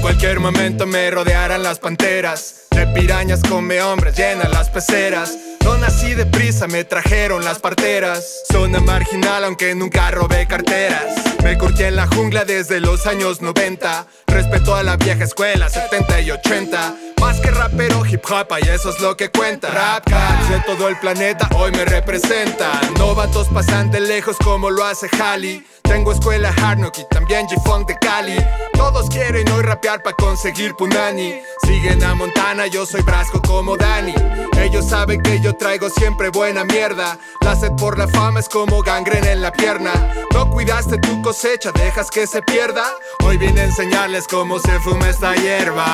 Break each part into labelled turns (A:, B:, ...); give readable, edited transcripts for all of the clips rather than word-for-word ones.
A: cualquier momento me rodearán las panteras. De pirañas come hombres, llenan las peceras. No nací deprisa, me trajeron las parteras. Zona marginal aunque nunca robé carteras. Me curtí en la jungla desde los años 90. Respeto a la vieja escuela, 70 y 80. Más que rapero, hip hop, y eso es lo que cuenta. Rap cats de todo el planeta hoy me representan. Novatos pasan de lejos como lo hace Halley. Tengo escuela Hard Knock y también G-Funk de Cali. Todos quieren hoy rapear pa' conseguir punani. Siguen a Montana, yo soy brasco como Dani. Ellos saben que yo traigo siempre buena mierda. La sed por la fama es como gangrena en la pierna. No cuidaste tu cosecha, dejas que se pierda. Hoy vine a enseñarles cómo se fuma esta hierba.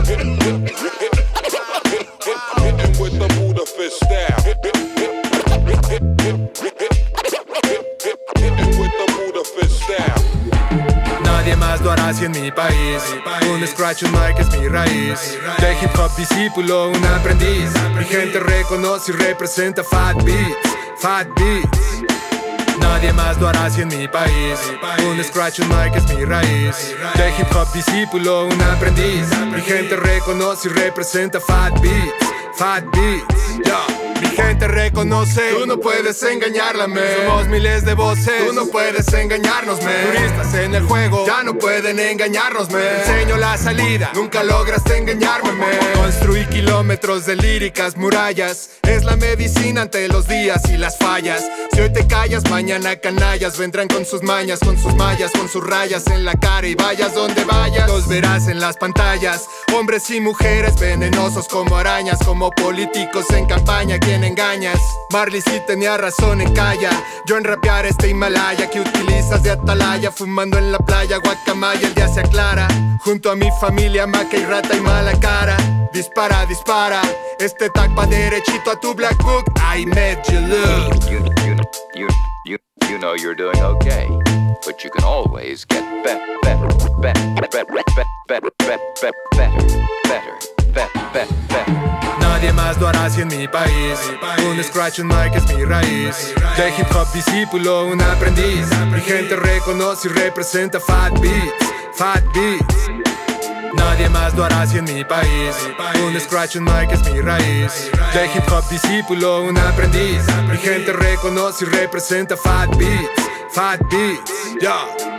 A: Nadie más lo hará así en mi país. Un scratch, un mic es mi raíz. De hip hop discípulo, un aprendiz. Mi gente reconoce y representa Fat Beats, Fat Beats. Nadie más lo hará así en mi país. Un scratch, un mic es mi raíz. De hip hop discípulo, un aprendiz. Mi gente reconoce y representa Fat Beats, Fat Beats. Mi gente reconoce, tú no puedes engañarla, me. Somos miles de voces, tú no puedes engañarnos, me. Turistas en el juego, ya no pueden engañarnos, me. Enseño la salida, nunca lograste engañarme, me. Construí kilómetros de líricas, murallas. Es la medicina ante los días y las fallas. Si hoy te callas, mañana canallas vendrán con sus mañas, con sus mallas, con sus rayas en la cara. Y vayas donde vayas, los verás en las pantallas. Hombres y mujeres venenosos como arañas, como políticos en campaña, ¿quién engañas? Marley sí tenía razón en calla. Yo en rapear este Himalaya que utilizas de atalaya. Fumando en la playa, guacamaya, el día se aclara. Junto a mi familia, maca y rata y mala cara. Dispara, dispara, este tag va derechito a tu black book. I made you look.
B: You know you're doing okay, but you can always get better.
A: Nadie más lo hará así en mi país. Un scratch, un mic es mi raíz. De hip hop discípulo, un aprendiz. Mi gente reconoce y representa Fat Beats, Fat Beats. Nadie más lo hará así en mi país. Un scratch, un mic es mi raíz. De hip hop discípulo, un aprendiz. Mi gente reconoce y representa Fat Beats, Fat Beats.